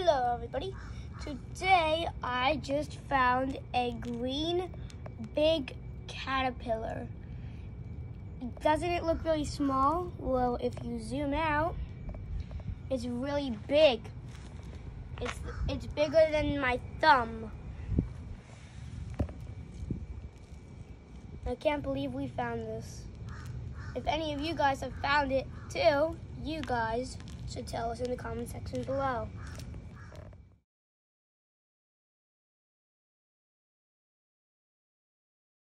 Hello everybody. Today I just found a green big caterpillar. Doesn't it look really small? Well, if you zoom out, it's really big. It's bigger than my thumb. I can't believe we found this. If any of you guys have found it too, you guys should tell us in the comment section below.